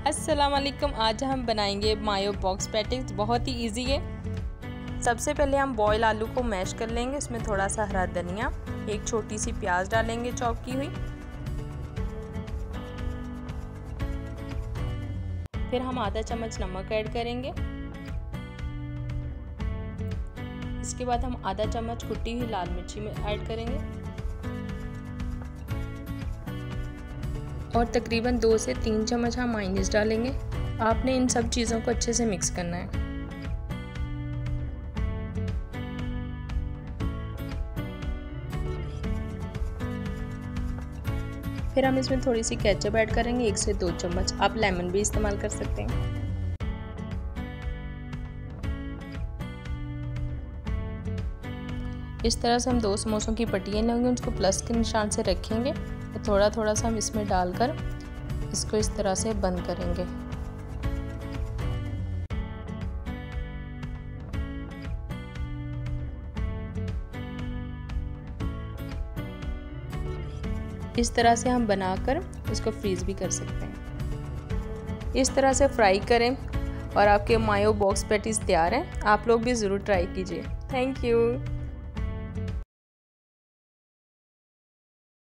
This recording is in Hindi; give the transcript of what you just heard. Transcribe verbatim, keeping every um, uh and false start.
अस्सलाम वालेकुम। आज हम बनाएंगे मायो बॉक्स पैटीज। बहुत ही इजी है। सबसे पहले हम बॉयल आलू को मैश कर लेंगे। इसमें थोड़ा सा हरा धनिया, एक छोटी सी प्याज डालेंगे चॉप की हुई। फिर हम आधा चम्मच नमक ऐड करेंगे। इसके बाद हम आधा चम्मच कुटी हुई लाल मिर्ची में ऐड करेंगे और तकरीबन दो से तीन चम्मच हम मायोनीज डालेंगे। आपने इन सब चीज़ों को अच्छे से मिक्स करना है। फिर हम इसमें थोड़ी सी केचप ऐड करेंगे, एक से दो चम्मच। आप लेमन भी इस्तेमाल कर सकते हैं। इस तरह से हम दो समोसों की पट्टियाँ लेंगे, उसको प्लस के निशान से रखेंगे और थोड़ा थोड़ा सा हम इसमें डालकर इसको इस तरह से बंद करेंगे। इस तरह से हम बनाकर इसको फ्रीज भी कर सकते हैं। इस तरह से फ्राई करें और आपके मायो बॉक्स पैटीज तैयार हैं। आप लोग भी ज़रूर ट्राई कीजिए। Thank you.